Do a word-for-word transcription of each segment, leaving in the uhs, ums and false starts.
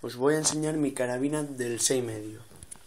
os voy a enseñar mi carabina del seis y medio.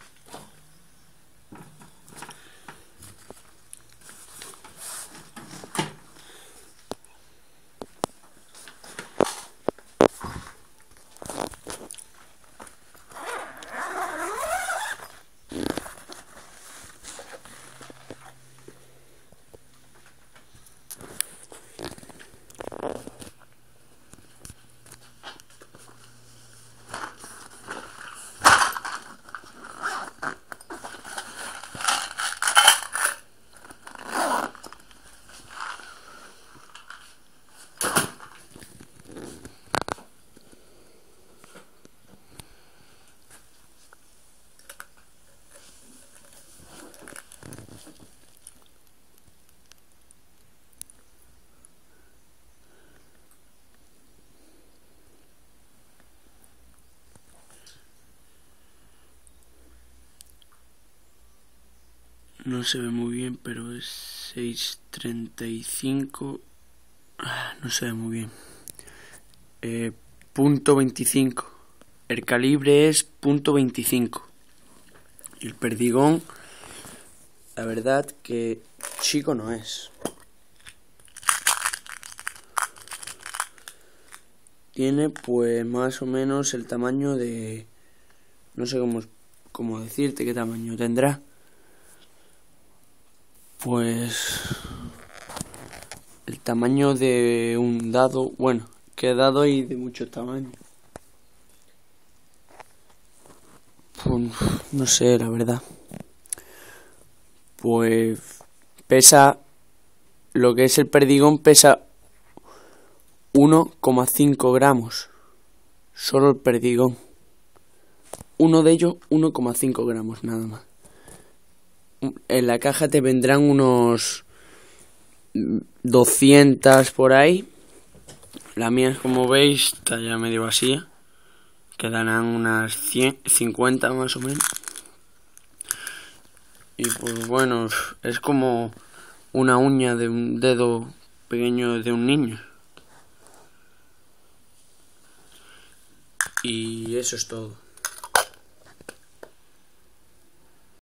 No se ve muy bien, pero es seis treinta y cinco. Ah, no se ve muy bien. Eh, punto veinticinco. El calibre es punto veinticinco. Y el perdigón, la verdad que chico no es. Tiene pues más o menos el tamaño de... No sé cómo, cómo decirte qué tamaño tendrá. Pues el tamaño de un dado, bueno, que dado hay de muchos tamaños. Pues, no sé, la verdad. Pues pesa, lo que es el perdigón pesa uno coma cinco gramos. Solo el perdigón. Uno de ellos, uno coma cinco gramos nada más. En la caja te vendrán unos doscientas por ahí. La mía, como veis, está ya medio vacía. Quedarán unas cien, cincuenta más o menos. Y pues bueno, es como una uña de un dedo pequeño de un niño. Y eso es todo.